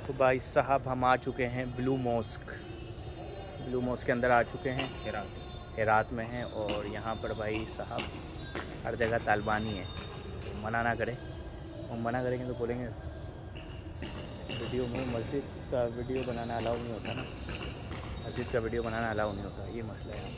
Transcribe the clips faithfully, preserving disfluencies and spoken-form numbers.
तो भाई साहब हम आ चुके हैं ब्लू मॉस्क ब्लू मॉस्क के अंदर आ चुके हैं। हेरात हेरात में हैं और यहाँ पर भाई साहब हर जगह तालिबानी है। तो मना ना करें, हम मना करेंगे तो बोलेंगे वीडियो में मस्जिद का वीडियो बनाना अलाउ नहीं होता ना, मस्जिद का वीडियो बनाना अलाउ नहीं होता, ये मसला है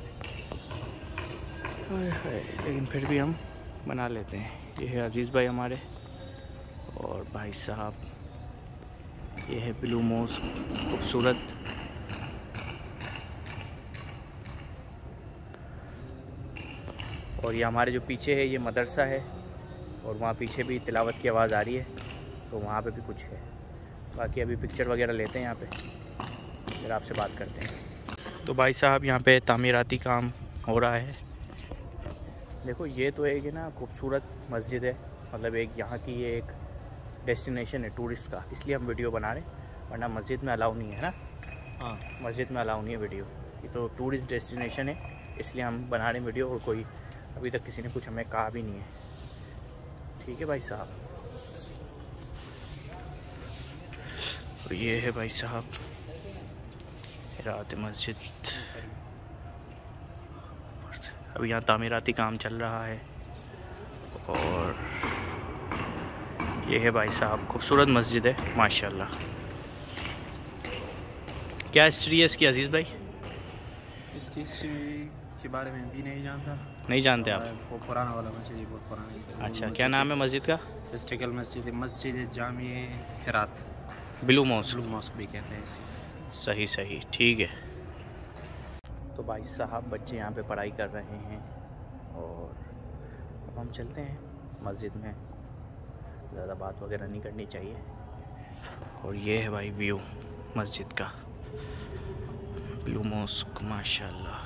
यहाँ पे। लेकिन फिर भी हम बना लेते हैं। ये है अजीज़ भाई हमारे और भाई साहब ये है ब्लू मॉस्क खूबसूरत। और ये हमारे जो पीछे है ये मदरसा है और वहाँ पीछे भी तिलावत की आवाज़ आ रही है, तो वहाँ पे भी कुछ है। बाकी अभी पिक्चर वगैरह लेते हैं यहाँ पे, फिर आपसे बात करते हैं। तो भाई साहब यहाँ पे तामीराती काम हो रहा है। देखो ये तो एक ना खूबसूरत मस्जिद है, मतलब एक यहाँ की ये एक डेस्टिनेशन है टूरिस्ट का, इसलिए हम वीडियो बना रहे हैं, वरना मस्जिद में अलाउ नहीं है ना। हाँ, मस्जिद में अलाउ नहीं है वीडियो, ये तो टूरिस्ट डेस्टिनेशन है, इसलिए हम बना रहे हैं वीडियो। और कोई अभी तक किसी ने कुछ हमें कहा भी नहीं है। ठीक है भाई साहब। और ये है भाई साहब हेरात मस्जिद। अभी यहाँ तामीराती काम चल रहा है और ये है भाई साहब खूबसूरत मस्जिद है माशाल्लाह। क्या हिस्ट्री है इसकी अजीज़ भाई? इसकी हिस्ट्री के बारे में भी नहीं जानता। नहीं जानते आप? वो पुराना वाला मस्जिद, बहुत पुराना। अच्छा, क्या नाम है मस्जिद का? हिस्टोरिकल मस्जिद मस्जिद Jamia Herat, blue mosque blue mosque भी कहते हैं इसे। सही सही, ठीक है। तो भाई साहब बच्चे यहाँ पे पढ़ाई कर रहे हैं और अब हम चलते हैं मस्जिद में, ज़्यादा बात वगैरह नहीं करनी चाहिए। और ये है भाई व्यू मस्जिद का, ब्लू मॉस्क माशाल्लाह।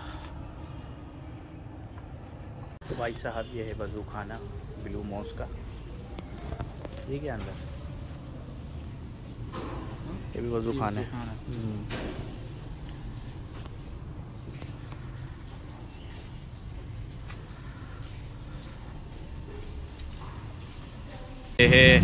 तो भाई साहब ये है वज़ू खाना ब्लू मॉस्क का, ठीक है अंदर ये भी वज़ू खाना है। ये है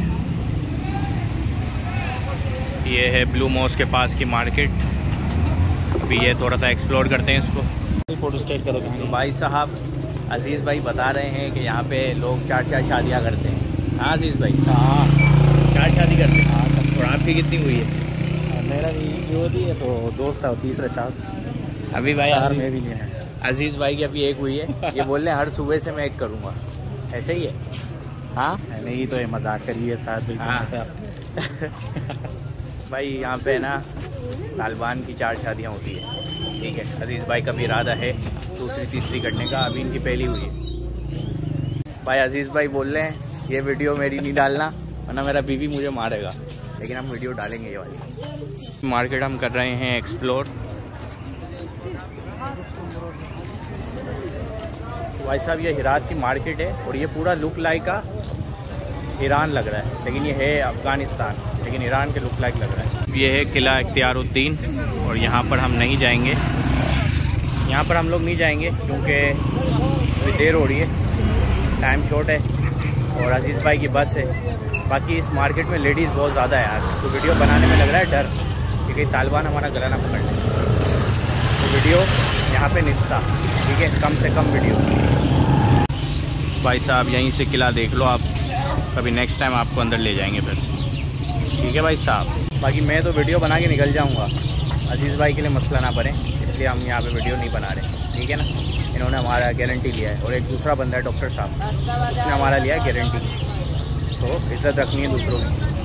ये है ब्लू मॉस्क के पास की मार्केट। अभी ये थोड़ा सा एक्सप्लोर करते हैं इसको। फोटो स्टेट करो। तो भाई साहब अजीज़ भाई बता रहे हैं कि यहाँ पे लोग चार चार शादियाँ करते हैं। हाँ अजीज़ भाई? हाँ, चार शादी करते हैं। हाँ, और आपकी कितनी हुई है? मेरा भी जो होती है तो दोस्त था, तीसरा चार। अभी भाई चार में भी नहीं है। अजीज़ भाई की अभी एक हुई है। ये बोल रहे हैं हर सुबह से मैं एक करूँगा, ऐसे ही है? हाँ नहीं तो ये मजाक करिए साथ। हाँ भाई यहाँ पे ना तालिबान की चार शादियाँ होती है, ठीक है। अजीज़ भाई का भी इरादा है दूसरी तीसरी करने का, अभी इनकी पहली हुई है। भाई अजीज़ भाई बोल रहे हैं ये वीडियो मेरी नहीं डालना वरना मेरा बीवी मुझे मारेगा, लेकिन हम वीडियो डालेंगे ये वाली। मार्केट हम कर रहे हैं एक्सप्लोर। भाई साहब ये हेरात की मार्केट है और ये पूरा लुक लाइक का ईरान लग रहा है, लेकिन ये है अफ़गानिस्तान, लेकिन ईरान के लुक लाइक लग रहा है। ये है किला इख्तियारुद्दीन और यहाँ पर हम नहीं जाएंगे, यहाँ पर हम लोग नहीं जाएंगे क्योंकि अभी देर हो रही है, टाइम शॉर्ट है और अजीज़ भाई की बस है। बाकी इस मार्केट में लेडीज़ बहुत ज़्यादा है यार, तो वीडियो बनाने में लग रहा है डर कि कहीं तालिबान हमारा गला ना पकड़ ले, तो वीडियो यहाँ पे निकलता, ठीक है, कम से कम वीडियो। भाई साहब यहीं से किला देख लो आप, कभी नेक्स्ट टाइम आपको अंदर ले जाएंगे फिर, ठीक है भाई साहब। बाकी मैं तो वीडियो बना के निकल जाऊँगा, अजीज़ भाई के लिए मसला ना बने, इसलिए हम यहाँ पे वीडियो नहीं बना रहे, ठीक है ना। इन्होंने हमारा गारंटी लिया है और एक दूसरा बंदा है डॉक्टर साहब, उसने हमारा लिया है गारंटी, तो इज़्ज़त रखनी है दूसरों की।